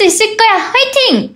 수 있을 거야. 화이팅!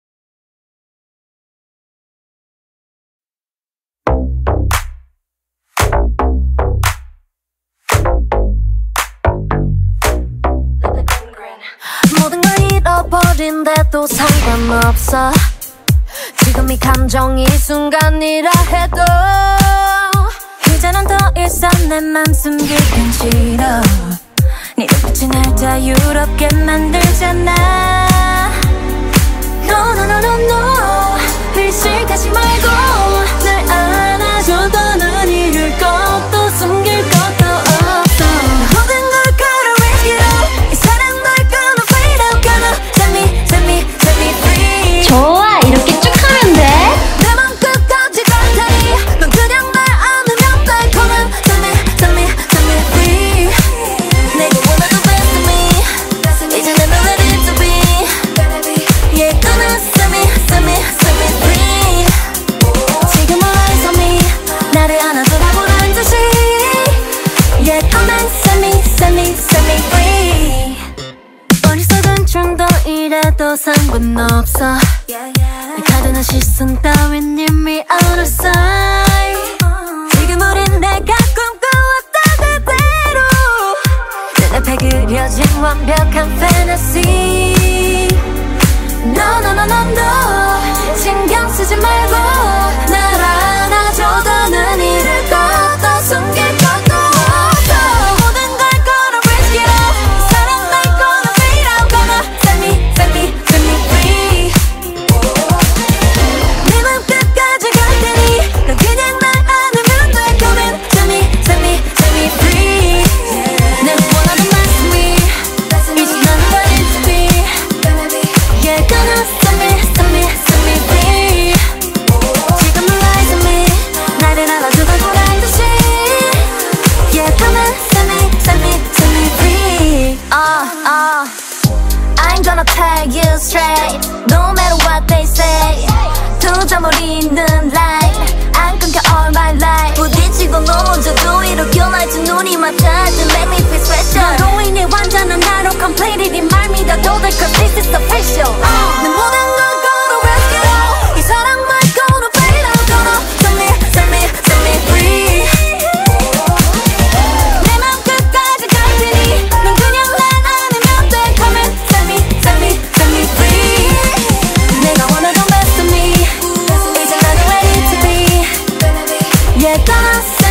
모든 걸 잃어버린데도 상관없어. 지금 이 감정 이 순간이라 해도 이제는 더 이상 내 맘 숨기긴 싫어. 네 눈빛이 날 자유롭게 만들잖아. No no no no no 의식하지 말고 날 안아줘. 더는 잃을 것도 숨길 것도 없어. 모든 걸 걸어 risk it all. 이 사랑 널 gonna fade out. Gonna set me free. 좋아, 이렇게 쭉 하면 돼. 내 맘 끝까지 갈 테니 넌 그냥 날 안으면 돼. Come on set me free. 내가 원하던 best of me 이제 난 ready to be. Yeah gonna set me free. 지금 올라서 me 나를 안아줘라고란 듯이. Yeah come on set me free. 어리석은 충동이라도 상관없어. 내 가두는 시선 따윈 이미 out of sight. 지금 우린 내가 꿈꿔왔던 그대로 눈앞에 그려진 완벽한 fantasy. No no no no no 신경 쓰지 말고 날 안아줘. 더는 잃을 것도 숨길 것도 없어. 모든 걸 걸어 risk it all. 사랑 날 gonna fade out. Gonna set me free. 내 맘 끝까지 갈 테니 넌 그냥 날 안으면 돼. Come in set me free. 내가 원하는 best of me 이제 난 ready to be. Yeah gonna set me free. 지금 rise on me 나를 안아주던 보란 듯이. Yeah come on set me free. I ain't gonna tell you straight no matter what they say. 두 점을 잇는 line 안 끊겨 all my life. 부딪히고 넘어져도 일으켜 날지 눈이 맞닿을 때 make me feel special. 너로 인해 완전한 나로 completely 말 믿어도 돼 cause this is official. 내 모든 걸 걸어 risk it all. 이 사랑 말 gonna fade out. Gonna set me free. 내 맘 끝까지 갈 테니 넌 그냥 날 안으면 돼. Come in set me free. 내가 원하던 best of me 이제 나는 ready to be. Yeah gonna